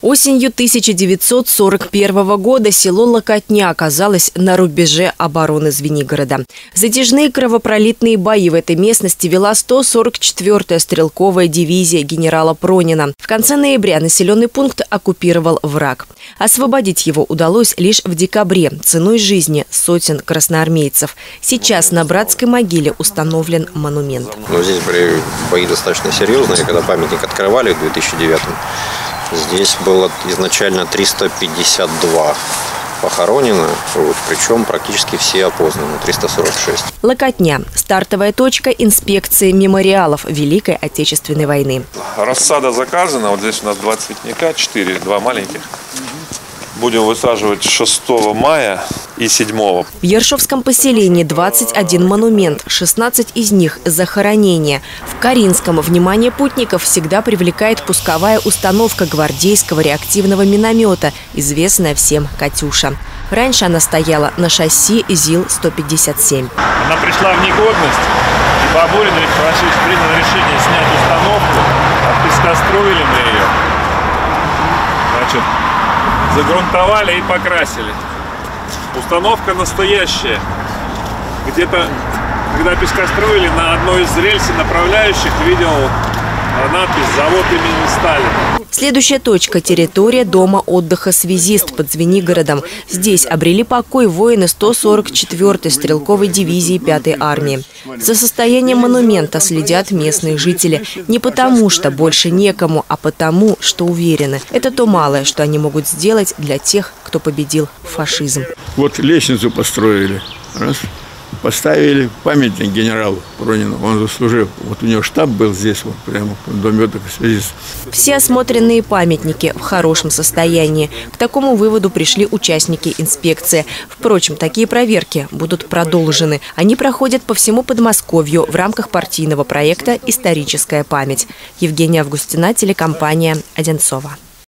Осенью 1941 года село Локотня оказалось на рубеже обороны Звенигорода. Затяжные кровопролитные бои в этой местности вела 144-я стрелковая дивизия генерала Пронина. В конце ноября населенный пункт оккупировал враг. Освободить его удалось лишь в декабре ценой жизни сотен красноармейцев. Сейчас на братской могиле установлен монумент. Здесь были бои достаточно серьезные. Когда памятник открывали в 2009-м, здесь было изначально 352 похоронено, причем практически все опознаны, 346. Локотня – стартовая точка инспекции мемориалов Великой Отечественной войны. Рассада заказана, вот здесь у нас 2 цветника, 4, 2 маленьких. Будем высаживать 6 мая и 7. В Ершовском поселении 21 монумент, 16 из них – захоронения. В Каринском внимание путников всегда привлекает пусковая установка гвардейского реактивного миномета, известная всем «Катюша». Раньше она стояла на шасси ЗИЛ-157. Она пришла в негодность, и Бабурин принял решение снять установку, отпескостроили мы ее. Значит, загрунтовали и покрасили. Установка настоящая. Где-то, когда пескостроили, на одной из рельсов направляющих видел надпись «Завод имени Сталина». Следующая точка – территория дома отдыха «Связист» под Звенигородом. Здесь обрели покой воины 144-й стрелковой дивизии 5-й армии. За состоянием монумента следят местные жители. Не потому, что больше некому, а потому, что уверены. Это то малое, что они могут сделать для тех, кто победил фашизм. Вот лестницу построили. Раз. Поставили памятник генералу Пронину. Он заслужил. Вот у него штаб был здесь, вот прямо в доме отдыха «Связист». Все осмотренные памятники в хорошем состоянии. К такому выводу пришли участники инспекции. Впрочем, такие проверки будут продолжены. Они проходят по всему Подмосковью в рамках партийного проекта «Историческая память». Евгения Августина, телекомпания «Одинцова».